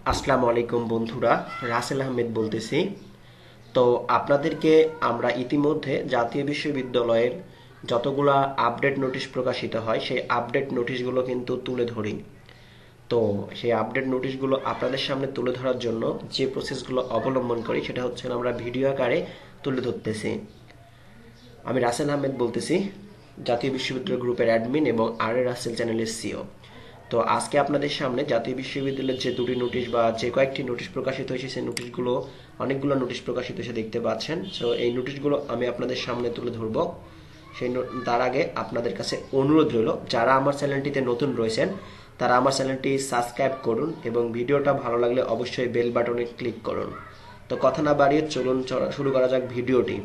আসসালামু আলাইকুম বন্ধুরা, রাসেল আহমেদ বলতেছি। তো আপনাদেরকে আমরা ইতিমধ্যে জাতীয় বিশ্ববিদ্যালয়ের যতগুলা আপডেট নোটিশ প্রকাশিত হয় সেই আপডেট নোটিশগুলো কিন্তু তুলে ধরি। তো সেই আপডেট নোটিশগুলো আপনাদের সামনে তুলে ধরার জন্য যে প্রসেসগুলো অবলম্বন করি সেটা হচ্ছে আমরা ভিডিও আকারে তুলে ধরতেছি। আমি রাসেল আহমেদ বলতেছি, জাতীয় বিশ্ববিদ্যালয় গ্রুপের অ্যাডমিন এবং আর এ রাসেল চ্যানেলের সিও। তো আজকে আপনাদের সামনে জাতীয় বিশ্ববিদ্যালয়ের যে দুটি নোটিশ বা যে কয়েকটি নোটিশ প্রকাশিত হয়েছে সেই নোটিশগুলো, অনেকগুলো নোটিশ প্রকাশিত হয়েছে দেখতে পাচ্ছেন। সো এই নোটিশগুলো আমি আপনাদের সামনে তুলে ধরবো। তার আগে আপনাদের কাছে অনুরোধ রইল, যারা আমার চ্যানেলটিতে নতুন রয়েছেন তারা আমার চ্যানেলটি সাবস্ক্রাইব করুন এবং ভিডিওটা ভালো লাগলে অবশ্যই বেল বাটনে ক্লিক করুন। তো কথা না বাড়িয়ে চলুন শুরু করা যাক ভিডিওটি।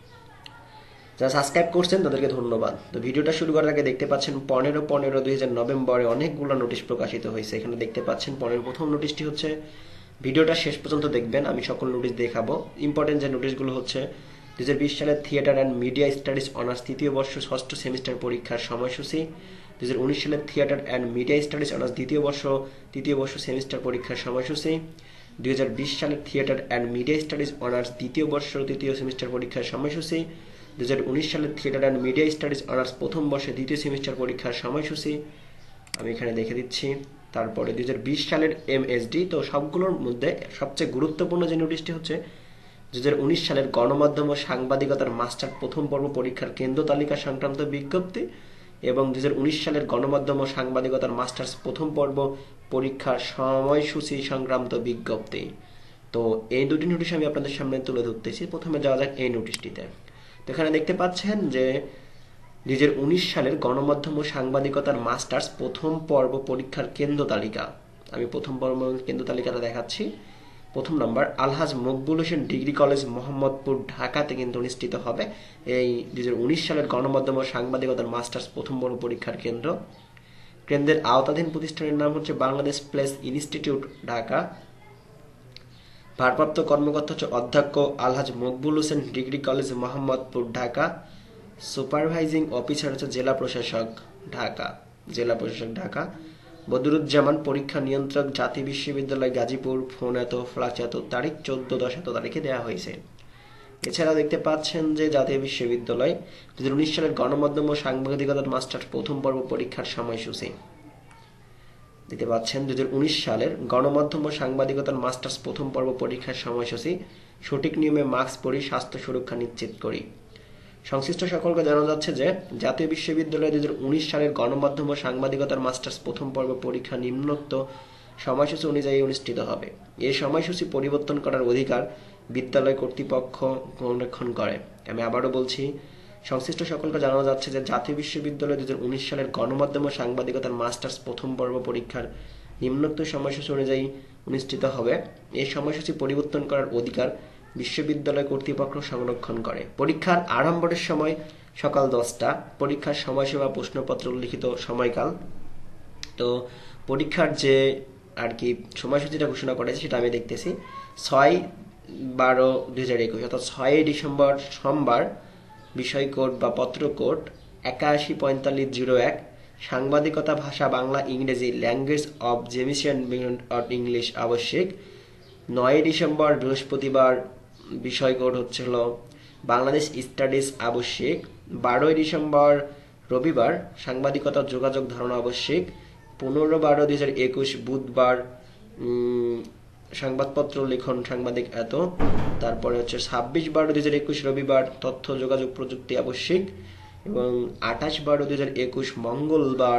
যারা সাবস্ক্রাইব করছেন তাদেরকে ধন্যবাদ। তো ভিডিওটা শুরু করার আগে দেখতে পাচ্ছেন 15/15/2000 নভেম্বরে অনেকগুলো নোটিশ প্রকাশিত হয়েছে। এখানে দেখতে পাচ্ছেন প্রথম নোটিশটি হচ্ছে, ভিডিওটা শেষ পর্যন্ত দেখবেন, আমি সকল নোটিশ দেখাবো। ইম্পর্টেন্ট যে নোটিশগুলো হচ্ছে 2020 সালের theatre and media studies honours তৃতীয় বর্ষ ষষ্ঠ সেমিস্টার পরীক্ষার সময়সূচি, 2019 সালের theatre and media studies honours তৃতীয় বর্ষ সেমিস্টার পরীক্ষার সময়সূচি, 2020 সালের theatre and media studies honours দ্বিতীয় বর্ষ তৃতীয় সেমিস্টার পরীক্ষার সময়সূচি, 2019 সালের theatre and media studies honours প্রথম বর্ষে দ্বিতীয় সেমিস্টার পরীক্ষার সময়সূচি আমি এখানে দেখে দিচ্ছি। তারপরে 2020 সালের এমএসডি। তো সবগুলোর মধ্যে সবচেয়ে গুরুত্বপূর্ণ যে নোটিশটি হচ্ছে 2019 সালের গণমাধ্যম ও সাংবাদিকতার মাস্টার প্রথম পর্ব পরীক্ষার কেন্দ্র তালিকা সংক্রান্ত বিজ্ঞপ্তি এবং 2019 সালের গণমাধ্যম ও সাংবাদিকতার মাস্টার্স প্রথম পর্ব পরীক্ষার সময়সূচি সংক্রান্ত বিজ্ঞপ্তি। তো এই দুটি নোটিশ আমি আপনাদের সামনে তুলে ধরতেছি। প্রথমে যাওয়া যাক এই নোটিশটিতে। তো এখানে দেখতে পাচ্ছেন যে 2019 সালের গণমাধ্যম ও সাংবাদিকতার মাস্টার্স প্রথম পর্ব পরীক্ষার কেন্দ্র তালিকা। আমি প্রথম পর্ব কেন্দ্র তালিকাটা দেখাচ্ছি। প্রথম নম্বর, আলহাজ মকবুল হোসেন ডিগ্রি কলেজ মোহাম্মদপুর ঢাকাতে কিন্তু অনুষ্ঠিত হবে এই 2019 সালের গণমাধ্যম ও সাংবাদিকতার মাস্টার্স প্রথম পর্ব পরীক্ষার কেন্দ্র। কেন্দ্রের আওতাধীন প্রতিষ্ঠানের নাম হচ্ছে বাংলাদেশ প্লেস ইনস্টিটিউট ঢাকা। ভারপ্রাপ্ত কর্মকর্তা হচ্ছে অধ্যক্ষ Alhaj Maqbul Hossain degree college Mohammadpur Dhaka. Supervising officer হচ্ছে জেলা প্রশাসক ঢাকা। বদরুজ্জামান পরীক্ষা নিয়ন্ত্রক, জাতীয় বিশ্ববিদ্যালয় গাজীপুর। ফোন এত, ফ্লাক্স এত, তারিখ 14/10 এত তারিখে দেওয়া হয়েছে। এছাড়া দেখতে পাচ্ছেন যে জাতীয় বিশ্ববিদ্যালয় 2019 সালের গণমাধ্যম ও সাংবাদিকতার মাস্টার্স প্রথম পর্ব পরীক্ষার সময়সূচি দিতে পাচ্ছেন। 2019 সালের গণমাধ্যম ও সাংবাদিকতার মাস্টার্স প্রথম পর্ব পরীক্ষার সময়সূচি, সঠিক নিয়মে মাস্ক পরি, স্বাস্থ্য সুরক্ষা নিশ্চিত করি। সংশ্লিষ্ট সকলকে জানানো যাচ্ছে যে জাতীয় বিশ্ববিদ্যালয়ে 2019 সালের গণমাধ্যম ও সাংবাদিকতার মাস্টার্স প্রথম পর্ব পরীক্ষা নিম্নোক্ত সময়সূচি অনুযায়ী অনুষ্ঠিত হবে। এই সময়সূচি পরিবর্তন করার অধিকার বিদ্যালয় কর্তৃপক্ষ সংরক্ষণ করে। আমি আবারও বলছি, সংশ্লিষ্ট সকলকে জানানো যাচ্ছে যে জাতীয় বিশ্ববিদ্যালয়ে 2019 সালের গণমাধ্যম ও সাংবাদিকতার মাস্টার্স প্রথম পর্ব পরীক্ষার নিম্নোক্ত সময়সূচি অনুযায়ী অনুষ্ঠিত হবে। এই সময়সূচি পরিবর্তন করার অধিকার বিশ্ববিদ্যালয় কর্তৃপক্ষ সংরক্ষণ করে। পরীক্ষার আরম্ভের সময় সকাল 10টা। পরীক্ষার সময়সীমা প্রশ্নপত্র উল্লিখিত সময়কাল। তো পরীক্ষার যে আর কি সময়সূচিটা ঘোষণা করেছে সেটা আমি দেখতেছি। 6/12/2021 অর্থাৎ 6 ডিসেম্বর সোমবার। বিষয় কোড বা পত্র কোড 814501। সাংবাদিকতা ভাষা বাংলা ইংরেজি, ল্যাঙ্গুয়েজ অব জেমিশিয়ান ইংলিশ আবশ্যিক। 9 ডিসেম্বর বৃহস্পতিবার। বিষয় কোড হচ্ছিল বাংলাদেশ স্টাডিজ আবশ্যিক। 12 ডিসেম্বর রবিবার। সাংবাদিকতা যোগাযোগ ধারণা আবশ্যিক। 15/12/2021 বুধবার। সংবাদপত্র লিখন সাংবাদিক এত। তারপরে হচ্ছে 26/12/2021 রবিবার। তথ্য যোগাযোগ প্রযুক্তি আবশ্যিক। এবং 28/12/2021 মঙ্গলবার।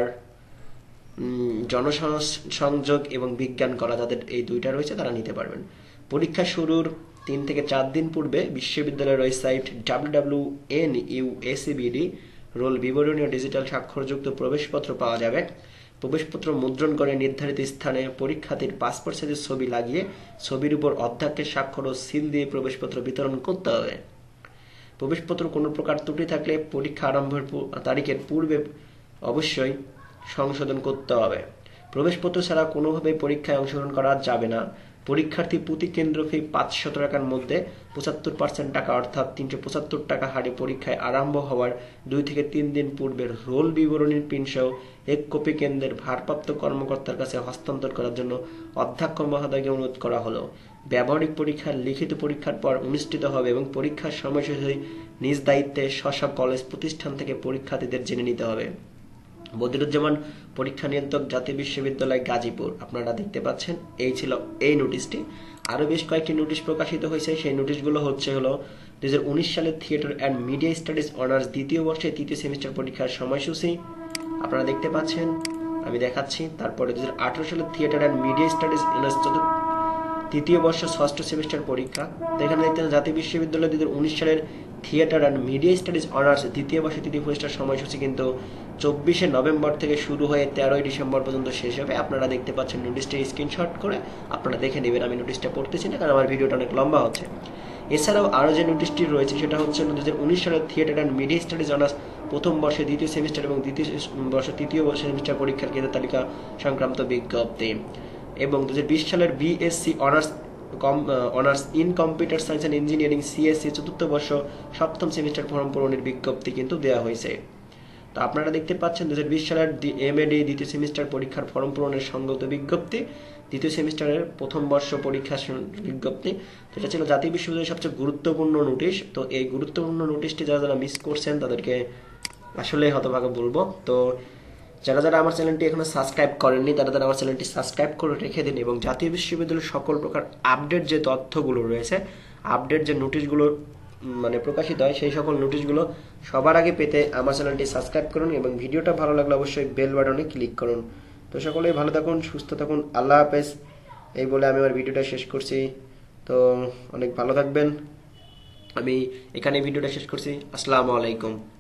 জনসংযোগ এবং বিজ্ঞান কলা, যাদের এই দুইটা রয়েছে তারা নিতে পারবেন। পরীক্ষা শুরুর 3 থেকে 4 দিন পূর্বে বিশ্ববিদ্যালয়ের ওয়েবসাইট www.nuacbd রোল বিবরণী ও ডিজিটাল স্বাক্ষরযুক্ত প্রবেশপত্র পাওয়া যাবে। প্রবেশপত্র মুদ্রণ করে নির্ধারিত স্থানে পরীক্ষার্থীর পাসপোর্ট সাইজের ছবি লাগিয়ে ছবির উপর অধ্যক্ষের স্বাক্ষর ও সিল দিয়ে প্রবেশপত্র বিতরণ করতে হবে। প্রবেশপত্র কোনো প্রকার ত্রুটি থাকলে পরীক্ষা আরম্ভের তারিখের পূর্বে অবশ্যই সংশোধন করতে হবে। প্রবেশপত্র ছাড়া কোনোভাবেই পরীক্ষায় অংশগ্রহণ করা যাবে না। পরীক্ষার্থী প্রতি কেন্দ্র ফি 500 টাকার মধ্যে 75% টাকা অর্থাৎ 375 টাকা হারে পরীক্ষায় আরম্ভ হওয়ার 2 থেকে 3 দিন পূর্বে রোল বিবরণীর প্রিন্ট সহ 1 কপি কেন্দ্রের ভারপ্রাপ্ত কর্মকর্তার কাছে হস্তান্তর করার জন্য অধ্যক্ষ মহোদয়কে অনুরোধ করা হলো। ব্যবহারিক পরীক্ষা লিখিত পরীক্ষার পর অনুষ্ঠিত হবে এবং পরীক্ষার সময়সূচি নিজ দায়িত্বে স্ব কলেজ প্রতিষ্ঠান থেকে পরীক্ষার্থীদের জেনে নিতে হবে। বদিরুজ্জামান, পরীক্ষা নিয়ন্ত্রক, জাতীয় বিশ্ববিদ্যালয়, গাজীপুর। আপনারা দেখতে পাচ্ছেন এই ছিল এই নোটিশটি। আরো বেশ কয়েকটি নোটিশ প্রকাশিত হয়েছে। সেই নোটিশগুলো হলো 2019 সালের theatre and media studies honours দ্বিতীয় বর্ষে তৃতীয় সেমিস্টার পরীক্ষার সময়সূচি আপনারা দেখতে পাচ্ছেন, আমি দেখাচ্ছি। তারপরে 2018 সালের theatre and media studies honours তৃতীয় বর্ষ ষষ্ঠ সেমিস্টার পরীক্ষা। তো এখানে দেখতে জাতীয় বিশ্ববিদ্যালয় 2019 সালের theatre and media studies honours দ্বিতীয় বর্ষে তৃতীয় পরীক্ষার সময়সূচি কিন্তু 24শে নভেম্বর থেকে শুরু হয়ে 13ই ডিসেম্বর পর্যন্ত শেষ হবে। আপনারা দেখতে পাচ্ছেন নোটিশটি স্ক্রিনশট করে আপনারা দেখে নেবেন। আমি নোটিশটা পড়তেছি না কারণ আমার ভিডিওটা অনেক লম্বা হচ্ছে। এছাড়াও আরও যে নোটিশটি রয়েছে সেটা হচ্ছে 2019 সালের theatre and media studies honours প্রথম বর্ষে দ্বিতীয় সেমিস্টার এবং দ্বিতীয় বর্ষ তৃতীয় সেমিস্টার পরীক্ষার কেন্দ্র তালিকা সংক্রান্ত বিজ্ঞপ্তি এবং 2020 সালের BSc honours in computer science and engineering CSC চতুর্থ বর্ষ সপ্তম সেমিস্টার ফর্ম পূরণের বিজ্ঞপ্তি কিন্তু দেওয়া হয়েছে। তো আপনারা দেখতে পাচ্ছেন 2020 সালের এমএডি দ্বিতীয় সেমিস্টার পরীক্ষার ফর্ম পূরণের সংগত বিজ্ঞপ্তি, দ্বিতীয় সেমিস্টারের প্রথম বর্ষ পরীক্ষার বিজ্ঞপ্তি। এটা ছিল জাতীয় বিশ্ববিদ্যালয়ের সবচেয়ে গুরুত্বপূর্ণ নোটিশ। তো এই গুরুত্বপূর্ণ নোটিশটি যারা মিস করছেন তাদেরকে আসলে হতভাগে বলবো। তো যারা আমার চ্যানেলটি এখনো সাবস্ক্রাইব করেননি তারা আমার চ্যানেলটি সাবস্ক্রাইব করে রেখে দিন এবং জাতীয় বিশ্ববিদ্যালয়ের সকল প্রকার আপডেট যে তথ্যগুলো রয়েছে, আপডেট যে নোটিশগুলো প্রকাশিত হয় সেই সকল নোটিশগুলো সবার আগে পেতে আমার চ্যানেলটি সাবস্ক্রাইব করুন এবং ভিডিওটা ভালো লাগলে অবশ্যই বেল বাটনে ক্লিক করুন। তো সকলেই ভালো থাকুন, সুস্থ থাকুন, আল্লাহ হাফেজ। এই বলে আমি আমার ভিডিওটা শেষ করছি। তো অনেক ভালো থাকবেন। আমি এখানে ভিডিওটা শেষ করছি। আসসালামু আলাইকুম।